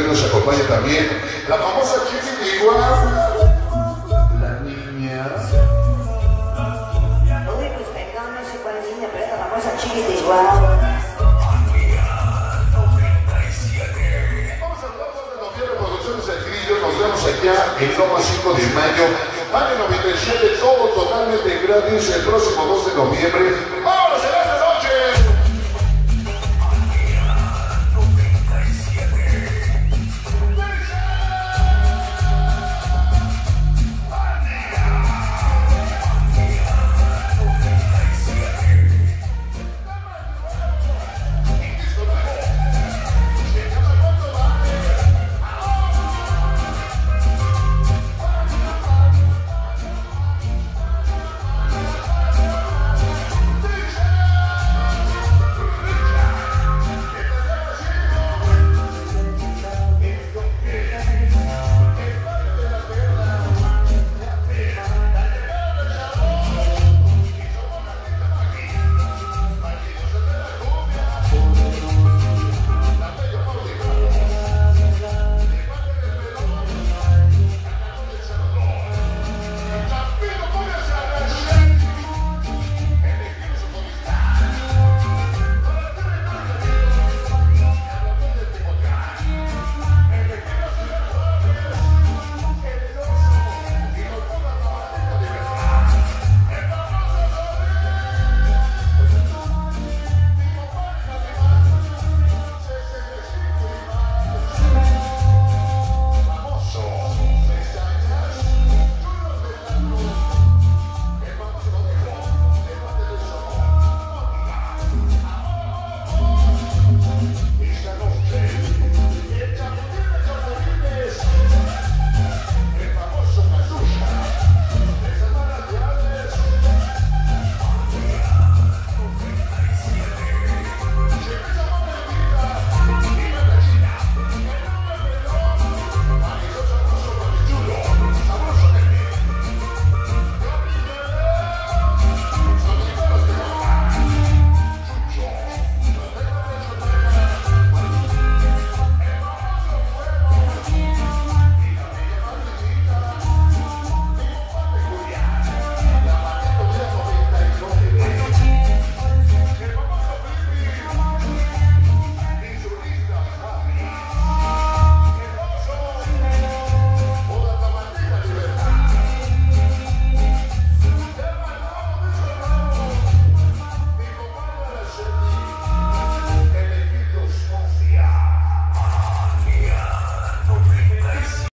nos acompaña también la famosa Chiquitiguá, la niña. Uy, pues perdón, no sé cuál es niña, pero esta famosa Chiquitiguá. Nos vemos allá en Loma 5 de mayo. Vale 97, todo totalmente gratis el próximo 2 de noviembre.